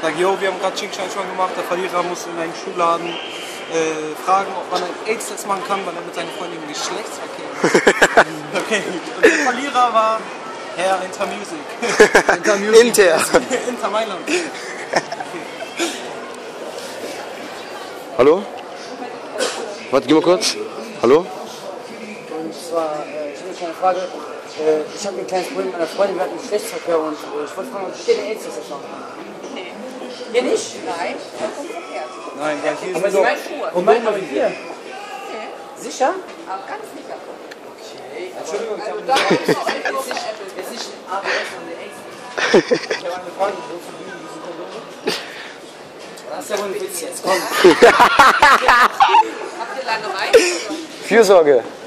Sag, yo, wir haben gerade Chinkschein schon gemacht, der Verlierer muss in einen Schuhladen fragen, ob man einen AIDS-Test machen kann, weil er mit seiner Freundin Geschlechtsverkehr hat. Okay, und der Verlierer war Herr Intermusic. Inter. Inter Mailand. Okay. Hallo? Warte, geh mal kurz. Hallo? Und zwar, ich habe eine kleine Frage. Ich habe ein kleines Problem mit meiner Freundin, wir hatten Geschlechtsverkehr und ich wollte fragen, ob ich den AIDS das machen kann. Nee. Ihr nicht? Nein, vollkommen verkehrt. Nein, weil hier Aber ist sie so... meint Kondome wie wir. Okay. Sicher? Aber ganz sicher. Okay. Entschuldigung, ich Also habe da ist noch ein nur veräppelt. Jetzt nicht ABS, sondern AIDS. Ich habe eine Frage, wo zu liegen diese Kondome? Das ist ja wohl ein Witz jetzt, komm. Habt ihr Langeweile? Fürsorge.